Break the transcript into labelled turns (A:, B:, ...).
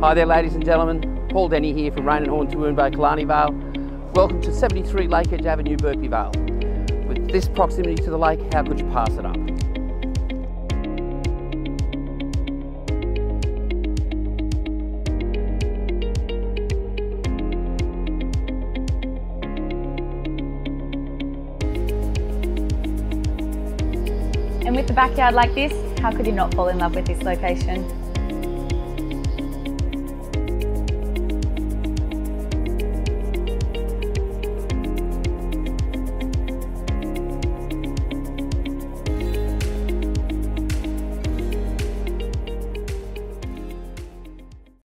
A: Hi there ladies and gentlemen, Paul Denny here from Rain and Horn Toowoomba, Killarney Vale. Welcome to 73 Lakedge Avenue, Berkeley, Vale. With this proximity to the lake, how could you pass it up?
B: And with the backyard like this, how could you not fall in love with this location?